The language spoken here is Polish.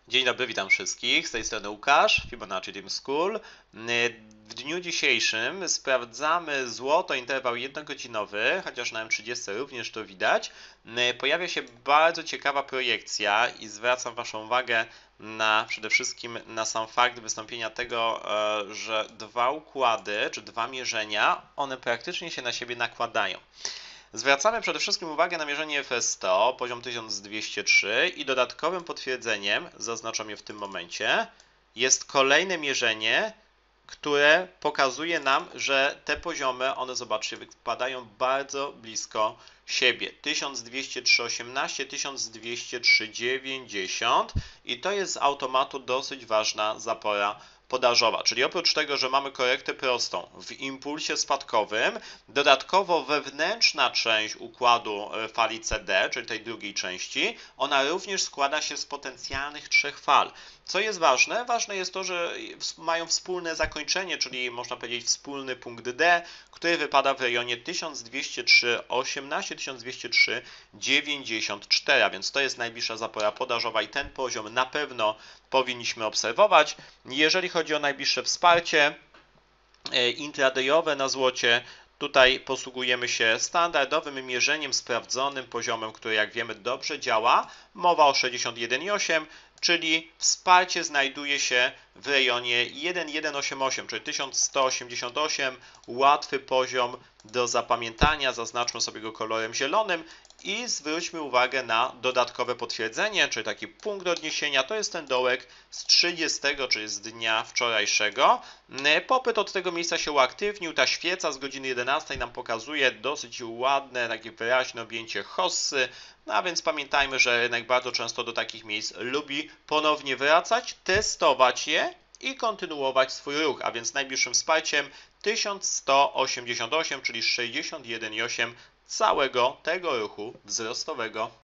Dzień dobry, witam wszystkich. Z tej strony Łukasz, Fibonacci Dream School. W dniu dzisiejszym sprawdzamy złoto interwał jednogodzinowy, chociaż na M30 również to widać. Pojawia się bardzo ciekawa projekcja i zwracam Waszą uwagę przede wszystkim na sam fakt wystąpienia tego, że dwa układy czy dwa mierzenia, one praktycznie się na siebie nakładają. Zwracamy przede wszystkim uwagę na mierzenie FS100, poziom 1203 i dodatkowym potwierdzeniem, zaznaczam je w tym momencie, jest kolejne mierzenie, które pokazuje nam, że te poziomy, one zobaczcie, wypadają bardzo blisko siebie. 1203,18, 1203,90 i to jest z automatu dosyć ważna zapora podażowa, czyli oprócz tego, że mamy korektę prostą w impulsie spadkowym, dodatkowo wewnętrzna część układu fali CD, czyli tej drugiej części, ona również składa się z potencjalnych trzech fal. Co jest ważne? Ważne jest to, że mają wspólne zakończenie, czyli można powiedzieć wspólny punkt D, który wypada w rejonie 1203,18, 1203,94, a więc to jest najbliższa zapora podażowa i ten poziom na pewno powinniśmy obserwować. Jeżeli chodzi o najbliższe wsparcie intradayowe na złocie, tutaj posługujemy się standardowym mierzeniem, sprawdzonym poziomem, który jak wiemy dobrze działa. Mowa o 61,8, czyli wsparcie znajduje się w rejonie 1,188, czyli 1188, łatwy poziom do zapamiętania, zaznaczmy sobie go kolorem zielonym i zwróćmy uwagę na dodatkowe potwierdzenie, czyli taki punkt odniesienia, to jest ten dołek z 30, czyli z dnia wczorajszego. Popyt od tego miejsca się uaktywnił, ta świeca z godziny 11 nam pokazuje dosyć ładne, takie wyraźne objęcie hossy, no a więc pamiętajmy, że rynek bardzo często do takich miejsc lubi ponownie wracać, testować je i kontynuować swój ruch, a więc najbliższym wsparciem 1188, czyli 61,8 całego tego ruchu wzrostowego.